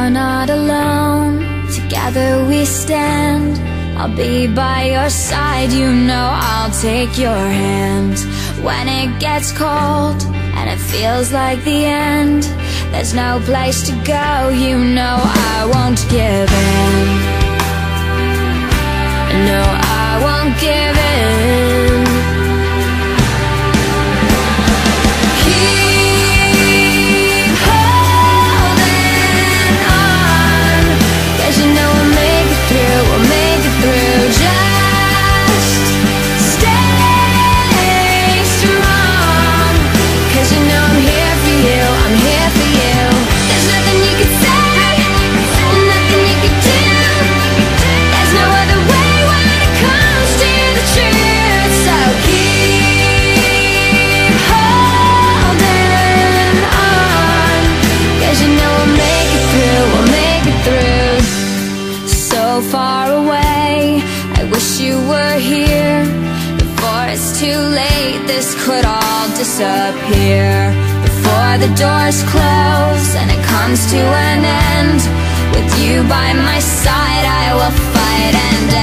are not alone, together we stand. I'll be by your side, you know I'll take your hand. When it gets cold and it feels like the end, there's no place to go, you know I won't give in. No, I won't give in. Keep holding on, 'cause you know we'll make it through, we'll make it through. Just stay strong, 'cause you know I'm here for you, I'm here for you. There's nothing you can say, nothing you can do. There's no other way when it comes to the truth. So keep holding on, 'cause you know we'll make it through, we'll make it through. So far away, I wish you were here. Before it's too late, this could all disappear. Before the doors close and it comes to an end, with you by my side I will fight and